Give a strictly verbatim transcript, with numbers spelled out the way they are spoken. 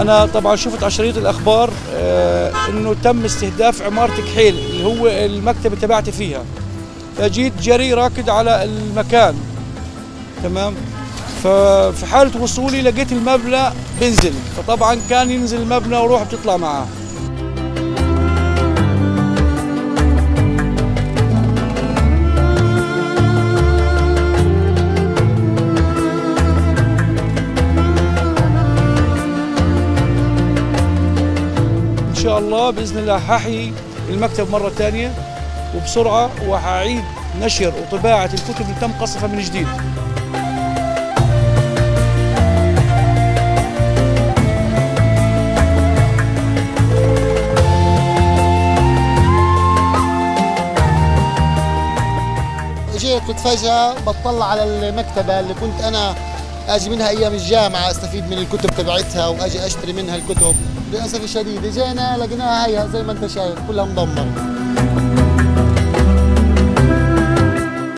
انا طبعا شفت على شريط الاخبار آه انه تم استهداف عماره كحيل اللي هو المكتبه تبعتي فيها، فجيت جري راكد على المكان. تمام. ففي حاله وصولي لقيت المبنى بنزل، فطبعا كان ينزل المبنى وروح بتطلع معاه. إن شاء الله بإذن الله هحيي المكتب مرة ثانية وبسرعة، وهعيد نشر وطباعة الكتب اللي تم قصفها من جديد. جيت فجأة بطلع على المكتبة اللي كنت أنا أجي منها أيام الجامعة أستفيد من الكتب تبعتها وأجي أشتري منها الكتب. للأسف الشديد جينا لقيناها هي زي ما أنت شايف كلها مدمرة.